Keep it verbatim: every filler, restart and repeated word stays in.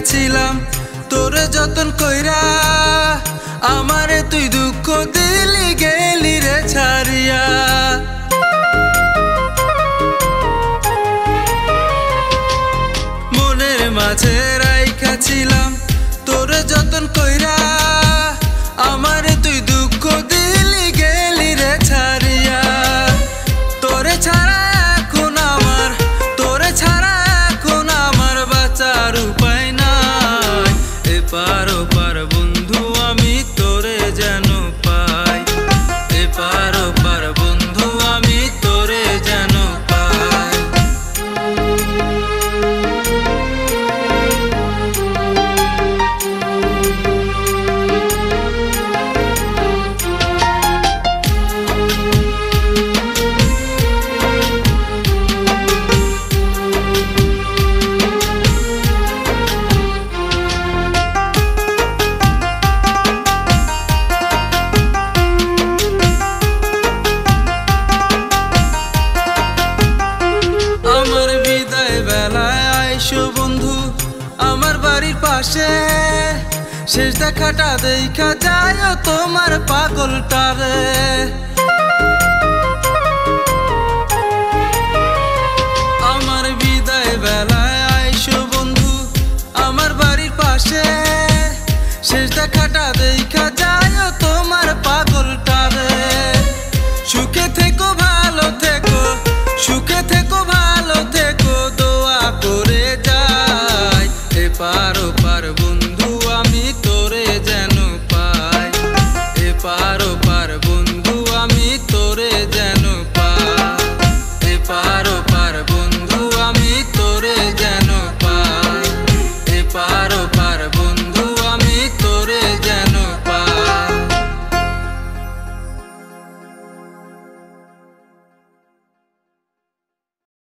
ছিলাম তোরে যতন কইরা, আমারে তুই দুঃখ দিলি গেলি রে ছাড়িয়া। মনের মাঝে রাইখা ছিলাম তোরে যতন কইরা, আমারে তুই দুঃখ দিলি গেলি রে ছাড়িয়া। তোরে ছাড়া এখন আমার, তোরে ছাড়া এখন আমার বাঁচার উপায় নাই। এপার ওপার বন্ধু আমি তোরে যেন পাই, এপার ওপার বন্ধু আমি তোরে যেন পাই। বন্ধু আমার বাড়ির পাশে শেষ দেখাটা দেখা যায় তোমার পাগলটারে। আমার বিদায় বেলায় আইসো বন্ধু আমার বাড়ির পাশে শেষ দেখাটা দেখা